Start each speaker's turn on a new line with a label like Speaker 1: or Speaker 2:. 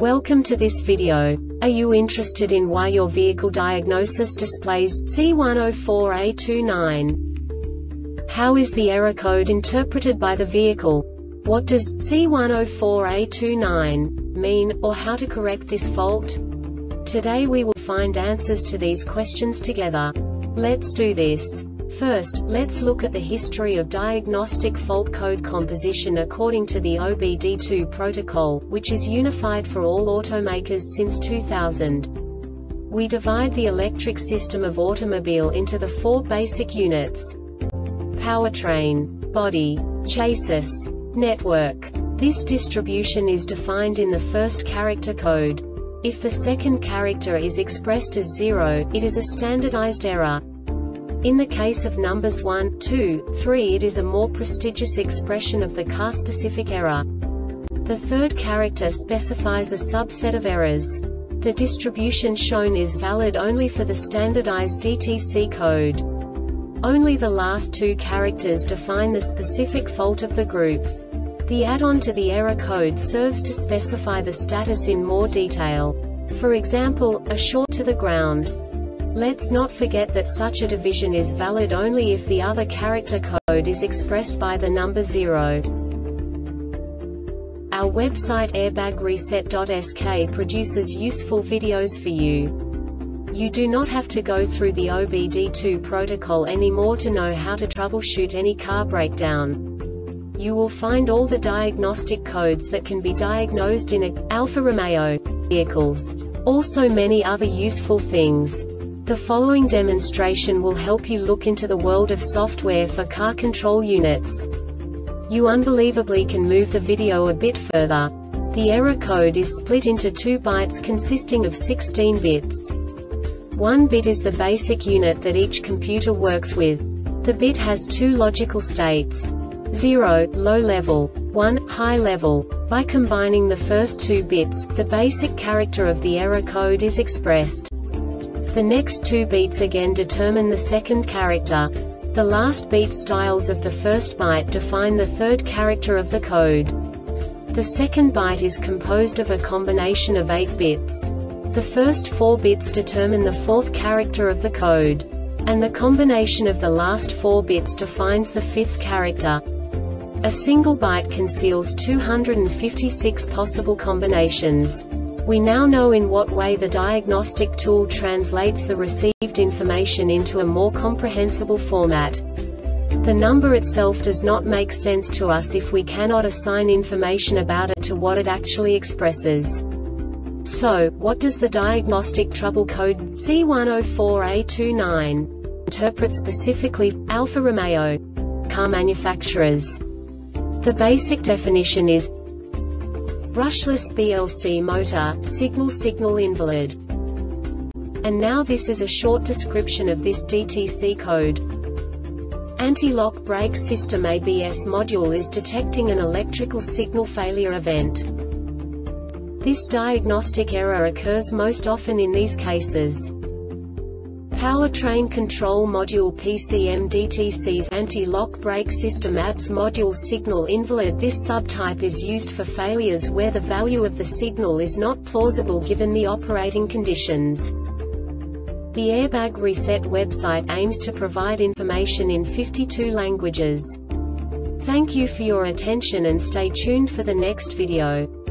Speaker 1: Welcome to this video. Are you interested in why your vehicle diagnosis displays C104A29? How is the error code interpreted by the vehicle? What does C104A29 mean, or how to correct this fault? Today we will find answers to these questions together. Let's do this. First, let's look at the history of diagnostic fault code composition according to the OBD2 protocol, which is unified for all automakers since 2000. We divide the electric system of automobile into the four basic units: powertrain, body, chassis, network. This distribution is defined in the first character code. If the second character is expressed as 0, it is a standardized error. In the case of numbers 1, 2, 3, it is a more prestigious expression of the car-specific error. The third character specifies a subset of errors. The distribution shown is valid only for the standardized DTC code. Only the last two characters define the specific fault of the group. The add-on to the error code serves to specify the status in more detail. For example, a short to the ground. Let's not forget that such a division is valid only if the other character code is expressed by the number 0. Our website airbagreset.sk produces useful videos for you. You do not have to go through the OBD2 protocol anymore to know how to troubleshoot any car breakdown. You will find all the diagnostic codes that can be diagnosed in Alfa Romeo vehicles. Also many other useful things. The following demonstration will help you look into the world of software for car control units. You unbelievably can move the video a bit further. The error code is split into 2 bytes consisting of 16 bits. 1 bit is the basic unit that each computer works with. The bit has 2 logical states: 0, low level, 1, high level. By combining the first 2 bits, the basic character of the error code is expressed. The next 2 beats again determine the second character. The last beat styles of the first byte define the third character of the code. The second byte is composed of a combination of 8 bits. The first 4 bits determine the fourth character of the code. And the combination of the last 4 bits defines the fifth character. A single byte conceals 256 possible combinations. We now know in what way the diagnostic tool translates the received information into a more comprehensible format. The number itself does not make sense to us if we cannot assign information about it to what it actually expresses. So, what does the diagnostic trouble code C104A29 interpret specifically for Alfa Romeo car manufacturers? The basic definition is brushless BLC motor, signal invalid. And now this is a short description of this DTC code. Anti-lock brake system ABS module is detecting an electrical signal failure event. This diagnostic error occurs most often in these cases: powertrain control module PCM DTC's anti-lock brake system ABS module signal invalid. This subtype is used for failures where the value of the signal is not plausible given the operating conditions. The Airbag Reset website aims to provide information in 52 languages. Thank you for your attention and stay tuned for the next video.